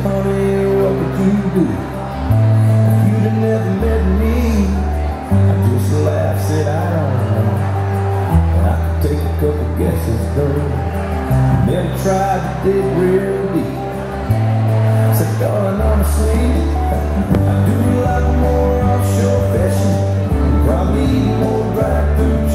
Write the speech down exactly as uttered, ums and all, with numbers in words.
honey, what would you do if you'd have never met me? I just laughed, said I don't know, and I could take a couple guesses though. Never tried to dig real deep. Said, darling, honestly, I do a lot more offshore fishing, probably more drive through